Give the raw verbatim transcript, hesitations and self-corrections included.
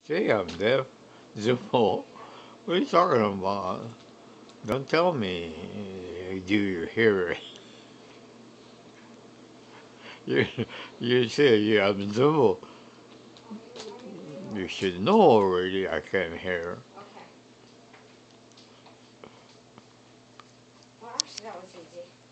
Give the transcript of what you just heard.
Say I'm deaf. Zippo. What are you talking about? Don't tell me. Do you hear it? You, you say yeah, I'm Zippo. You should know already I can't hear. Okay. Well, actually, that was easy.